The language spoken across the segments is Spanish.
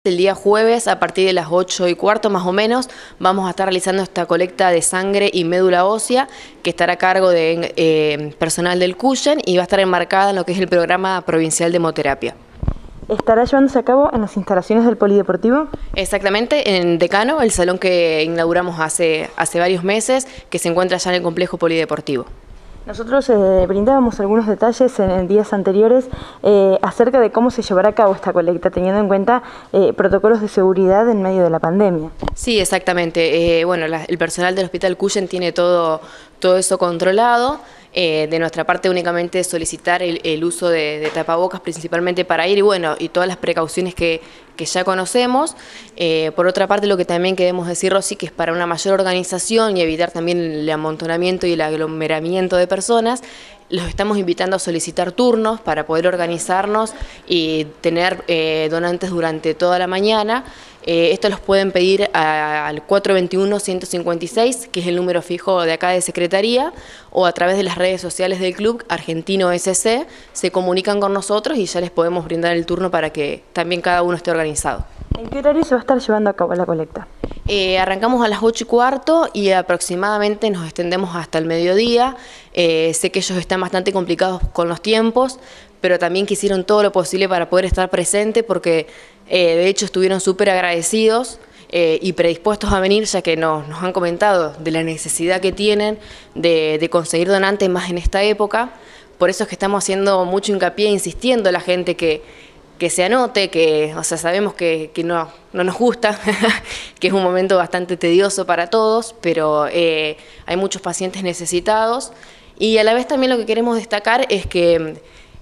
El día jueves, a partir de las 8:15 más o menos, vamos a estar realizando esta colecta de sangre y médula ósea, que estará a cargo de personal del CUYEN y va a estar enmarcada en lo que es el programa provincial de hemoterapia. ¿Estará llevándose a cabo en las instalaciones del Polideportivo? Exactamente, en Decano, el salón que inauguramos hace varios meses, que se encuentra ya en el complejo polideportivo. Nosotros brindábamos algunos detalles en días anteriores acerca de cómo se llevará a cabo esta colecta, teniendo en cuenta protocolos de seguridad en medio de la pandemia. Sí, exactamente. El personal del Hospital CUYEN tiene todo eso controlado. De nuestra parte únicamente solicitar el uso de tapabocas principalmente para ir y todas las precauciones que ya conocemos. Por otra parte, lo que también queremos decir, Rosy, que es para una mayor organización y evitar también el amontonamiento y el aglomeramiento de personas, los estamos invitando a solicitar turnos para poder organizarnos y tener donantes durante toda la mañana. Esto los pueden pedir al 421-156, que es el número fijo de acá de Secretaría, o a través de las redes sociales del Club Argentino SC, se comunican con nosotros y ya les podemos brindar el turno para que también cada uno esté organizado. ¿En qué horario se va a estar llevando a cabo la colecta? Arrancamos a las 8:15 y aproximadamente nos extendemos hasta el mediodía. Sé que ellos están bastante complicados con los tiempos, pero también que hicieron todo lo posible para poder estar presente porque de hecho estuvieron súper agradecidos y predispuestos a venir, ya que nos han comentado de la necesidad que tienen de conseguir donantes más en esta época. Por eso es que estamos haciendo mucho hincapié, insistiendo a la gente que se anote, sabemos que no nos gusta, que es un momento bastante tedioso para todos, pero hay muchos pacientes necesitados y a la vez también lo que queremos destacar es que,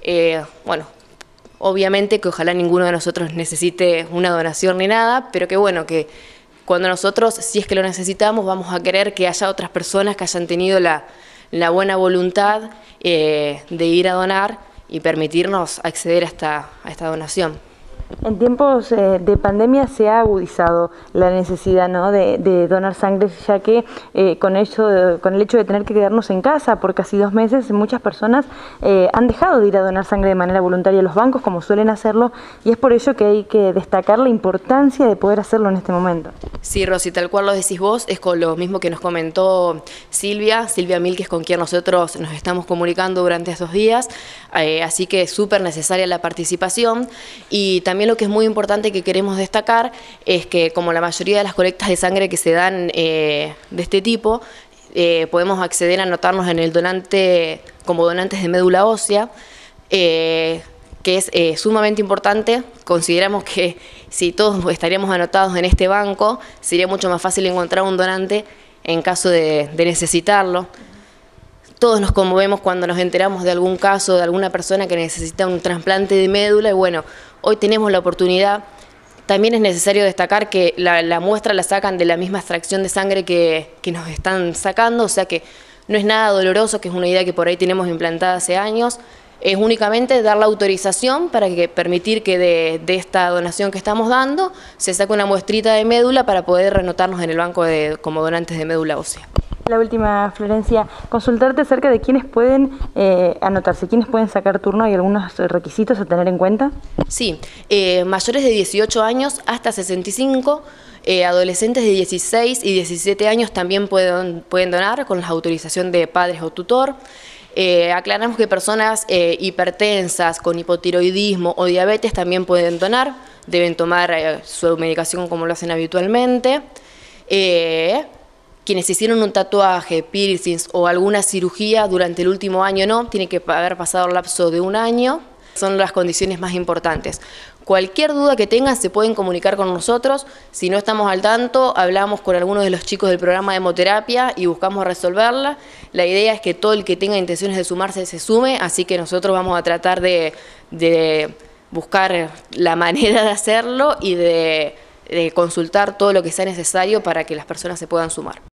obviamente que ojalá ninguno de nosotros necesite una donación ni nada, pero que cuando nosotros, si es que lo necesitamos, vamos a querer que haya otras personas que hayan tenido la buena voluntad de ir a donar y permitirnos acceder a esta donación. En tiempos de pandemia se ha agudizado la necesidad, ¿no?, de donar sangre, ya que con el hecho de tener que quedarnos en casa por casi 2 meses, muchas personas han dejado de ir a donar sangre de manera voluntaria a los bancos, como suelen hacerlo, y es por ello que hay que destacar la importancia de poder hacerlo en este momento. Sí, Rosy, tal cual lo decís vos, es con lo mismo que nos comentó Silvia Milques, con quien nosotros nos estamos comunicando durante estos días, así que es súper necesaria la participación. Y también lo que es muy importante que queremos destacar es que, como la mayoría de las colectas de sangre que se dan de este tipo, podemos acceder a anotarnos en el donante como donantes de médula ósea, que es sumamente importante. Consideramos que si todos estaríamos anotados en este banco, sería mucho más fácil encontrar un donante en caso de necesitarlo. Todos nos conmovemos cuando nos enteramos de algún caso de alguna persona que necesita un trasplante de médula y hoy tenemos la oportunidad. También es necesario destacar que la muestra la sacan de la misma extracción de sangre que nos están sacando, o sea que no es nada doloroso, que es una idea que por ahí tenemos implantada hace años. Es únicamente dar la autorización para permitir que de esta donación que estamos dando se saque una muestrita de médula para poder anotarnos en el banco como donantes de médula ósea. La última, Florencia, consultarte acerca de quiénes pueden anotarse, quiénes pueden sacar turno. ¿Hay algunos requisitos a tener en cuenta? Sí, mayores de 18 años hasta 65, adolescentes de 16 y 17 años también pueden donar con la autorización de padres o tutor. Aclaramos que personas hipertensas, con hipotiroidismo o diabetes también pueden donar, deben tomar su medicación como lo hacen habitualmente. Quienes hicieron un tatuaje, piercings o alguna cirugía durante el último año tiene que haber pasado el lapso de 1 año. Son las condiciones más importantes. Cualquier duda que tengan se pueden comunicar con nosotros. Si no estamos al tanto, hablamos con algunos de los chicos del programa de hemoterapia y buscamos resolverla. La idea es que todo el que tenga intenciones de sumarse se sume, así que nosotros vamos a tratar de buscar la manera de hacerlo y de consultar todo lo que sea necesario para que las personas se puedan sumar.